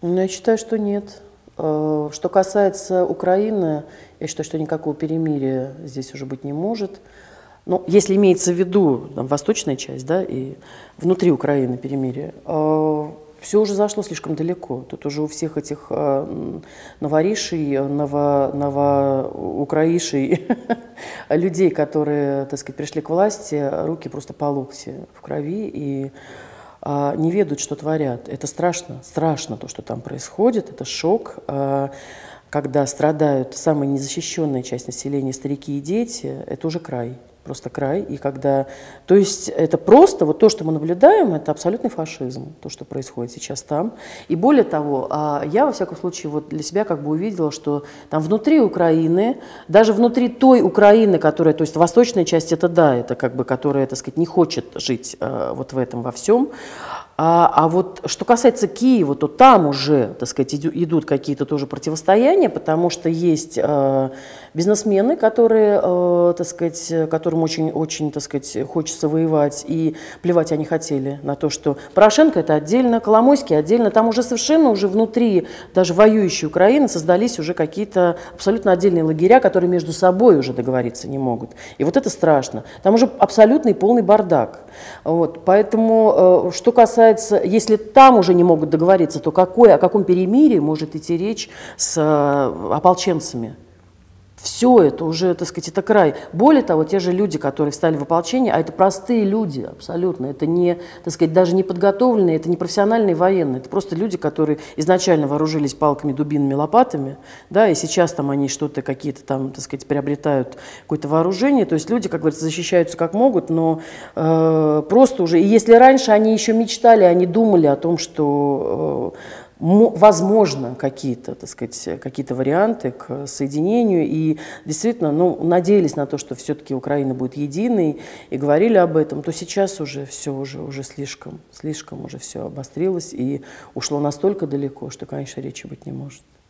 Ну, я считаю, что нет. Что касается Украины, я считаю, что никакого перемирия здесь уже быть не может. Ну, если имеется в виду там, восточная часть, да, и внутри Украины перемирие, все уже зашло слишком далеко. Тут уже у всех этих новоришей, новоукраишей людей, которые, так сказать, пришли к власти, руки просто по локти в крови и не ведают, что творят. Это страшно, страшно то, что там происходит, это шок. Когда страдают самая незащищенная часть населения, старики и дети, это уже край. Просто край. И когда... То есть это просто, вот то, что мы наблюдаем, это абсолютный фашизм, то, что происходит сейчас там. И более того, я, во всяком случае, вот для себя как бы увидела, что там внутри Украины, даже внутри той Украины, которая, то есть восточная часть, это да, это как бы, которая, так сказать, не хочет жить вот в этом во всем. А вот что касается Киева, то там уже, так сказать, идут какие-то тоже противостояния, потому что есть бизнесмены, которые, так сказать, которым очень, так сказать, хочется воевать, и плевать они хотели на то, что Порошенко это отдельно, Коломойский отдельно, там уже совершенно уже внутри даже воюющей Украины создались уже какие-то абсолютно отдельные лагеря, которые между собой уже договориться не могут. И вот это страшно. Там уже абсолютный полный бардак. Вот. Поэтому, что касается, если там уже не могут договориться, то о каком перемирии может идти речь с ополченцами? Все это уже, так сказать, это край. Более того, те же люди, которые встали в ополчение, а это простые люди абсолютно, это не, так сказать, даже не подготовленные, это не профессиональные военные, это просто люди, которые изначально вооружились палками, дубинами, лопатами, да, и сейчас там они что-то какие-то там, так сказать, приобретают какое-то вооружение, то есть люди, как говорится, защищаются как могут, но просто уже, и если раньше они еще мечтали, они думали о том, что возможно, какие-то, так сказать, какие-то варианты к соединению. И действительно, ну, надеялись на то, что все-таки Украина будет единой, и говорили об этом, то сейчас уже все уже слишком уже все обострилось и ушло настолько далеко, что, конечно, речи быть не может.